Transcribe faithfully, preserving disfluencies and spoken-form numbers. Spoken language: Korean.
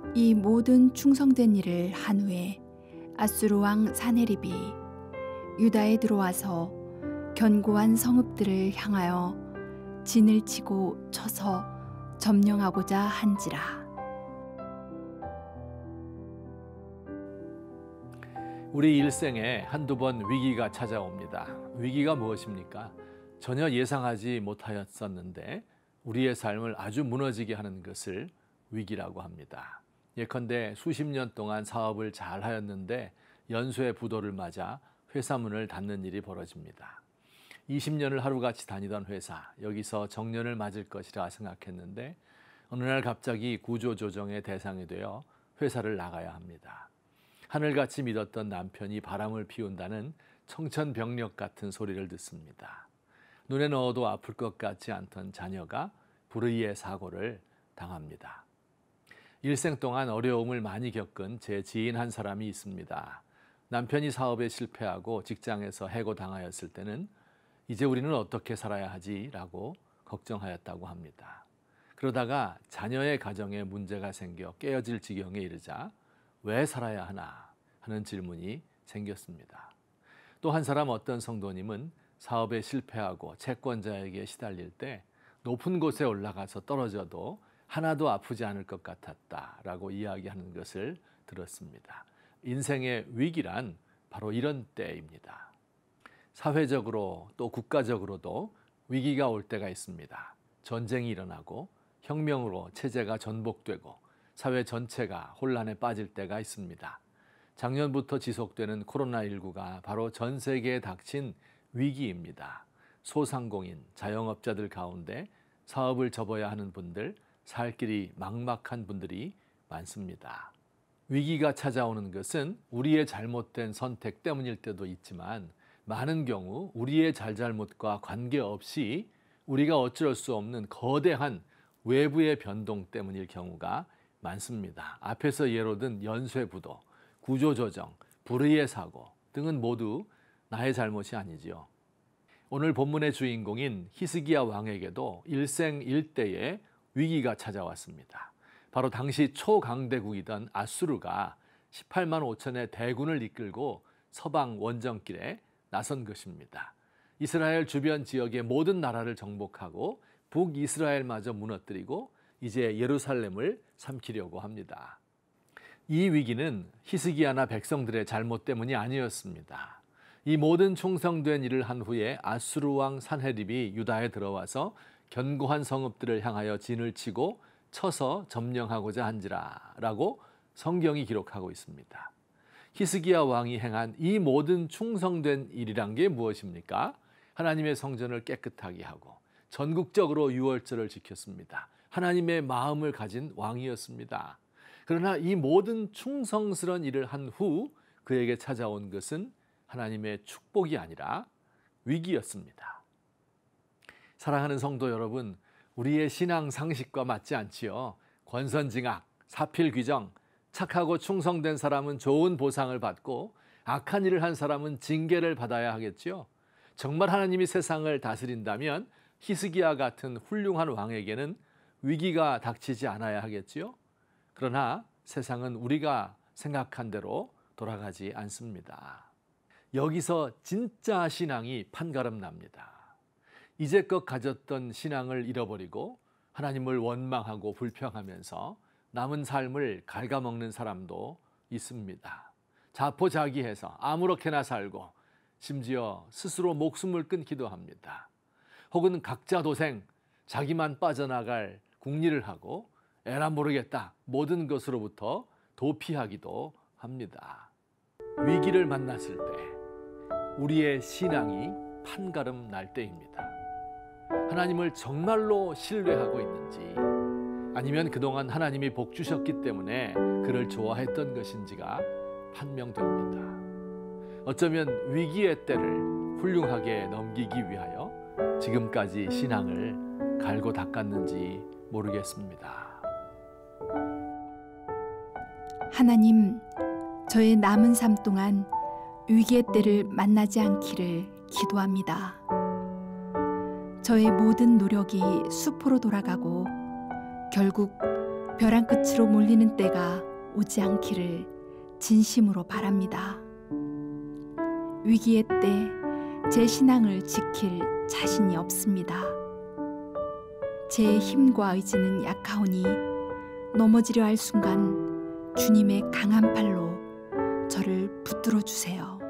이 모든 충성된 일을 한 후에 아수르 왕 사네립이 유다에 들어와서 견고한 성읍들을 향하여 진을 치고 쳐서 점령하고자 한지라. 우리 일생에 한두 번 위기가 찾아옵니다. 위기가 무엇입니까? 전혀 예상하지 못하였었는데 우리의 삶을 아주 무너지게 하는 것을 위기라고 합니다. 예컨대 수십 년 동안 사업을 잘 하였는데 연쇄 부도를 맞아 회사 문을 닫는 일이 벌어집니다. 이십 년을 하루같이 다니던 회사, 여기서 정년을 맞을 것이라 생각했는데 어느 날 갑자기 구조조정의 대상이 되어 회사를 나가야 합니다. 하늘같이 믿었던 남편이 바람을 피운다는 청천벽력 같은 소리를 듣습니다. 눈에 넣어도 아플 것 같지 않던 자녀가 불의의 사고를 당합니다. 일생 동안 어려움을 많이 겪은 제 지인 한 사람이 있습니다. 남편이 사업에 실패하고 직장에서 해고당하였을 때는 이제 우리는 어떻게 살아야 하지? 라고 걱정하였다고 합니다. 그러다가 자녀의 가정에 문제가 생겨 깨어질 지경에 이르자 왜 살아야 하나 하는 질문이 생겼습니다. 또 한 사람 어떤 성도님은 사업에 실패하고 채권자에게 시달릴 때 높은 곳에 올라가서 떨어져도 하나도 아프지 않을 것 같았다라고 이야기하는 것을 들었습니다. 인생의 위기란 바로 이런 때입니다. 사회적으로 또 국가적으로도 위기가 올 때가 있습니다. 전쟁이 일어나고 혁명으로 체제가 전복되고 사회 전체가 혼란에 빠질 때가 있습니다. 작년부터 지속되는 코로나십구가 바로 전 세계에 닥친 위기입니다. 소상공인, 자영업자들 가운데 사업을 접어야 하는 분들, 살 길이 막막한 분들이 많습니다. 위기가 찾아오는 것은 우리의 잘못된 선택 때문일 때도 있지만 많은 경우 우리의 잘잘못과 관계없이 우리가 어쩔 수 없는 거대한 외부의 변동 때문일 경우가 많습니다. 앞에서 예로 든 연쇄부도, 구조조정, 불의의 사고 등은 모두 나의 잘못이 아니지요. 오늘 본문의 주인공인 히스기야 왕에게도 일생일대의 위기가 찾아왔습니다. 바로 당시 초강대국이던 아수르가 십팔만 오천의 대군을 이끌고 서방 원정길에 나선 것입니다. 이스라엘 주변 지역의 모든 나라를 정복하고 북이스라엘마저 무너뜨리고 이제 예루살렘을 삼키려고 합니다. 이 위기는 히스기야나 백성들의 잘못 때문이 아니었습니다. 이 모든 충성된 일을 한 후에 아수르 왕 산헤립이 유다에 들어와서 견고한 성읍들을 향하여 진을 치고 쳐서 점령하고자 한지라 라고 성경이 기록하고 있습니다. 히스기야 왕이 행한 이 모든 충성된 일이란 게 무엇입니까? 하나님의 성전을 깨끗하게 하고 전국적으로 유월절을 지켰습니다. 하나님의 마음을 가진 왕이었습니다. 그러나 이 모든 충성스러운 일을 한 후 그에게 찾아온 것은 하나님의 축복이 아니라 위기였습니다. 사랑하는 성도 여러분, 우리의 신앙 상식과 맞지 않지요. 권선징악, 사필귀정, 착하고 충성된 사람은 좋은 보상을 받고 악한 일을 한 사람은 징계를 받아야 하겠지요. 정말 하나님이 세상을 다스린다면 히스기야 같은 훌륭한 왕에게는 위기가 닥치지 않아야 하겠지요. 그러나 세상은 우리가 생각한 대로 돌아가지 않습니다. 여기서 진짜 신앙이 판가름 납니다. 이제껏 가졌던 신앙을 잃어버리고 하나님을 원망하고 불평하면서 남은 삶을 갉아먹는 사람도 있습니다. 자포자기해서 아무렇게나 살고 심지어 스스로 목숨을 끊기도 합니다. 혹은 각자 도생, 자기만 빠져나갈 궁리를 하고 에라 모르겠다 모든 것으로부터 도피하기도 합니다. 위기를 만났을 때 우리의 신앙이 판가름 날 때입니다. 하나님을 정말로 신뢰하고 있는지 아니면 그동안 하나님이 복 주셨기 때문에 그를 좋아했던 것인지가 판명됩니다. 어쩌면 위기의 때를 훌륭하게 넘기기 위하여 지금까지 신앙을 갈고 닦았는지 모르겠습니다. 하나님, 저의 남은 삶 동안 위기의 때를 만나지 않기를 기도합니다. 저의 모든 노력이 수포로 돌아가고 결국 벼랑 끝으로 몰리는 때가 오지 않기를 진심으로 바랍니다. 위기의 때 제 신앙을 지킬 자신이 없습니다. 제 힘과 의지는 약하오니 넘어지려 할 순간 주님의 강한 팔로 저를 붙들어 주세요.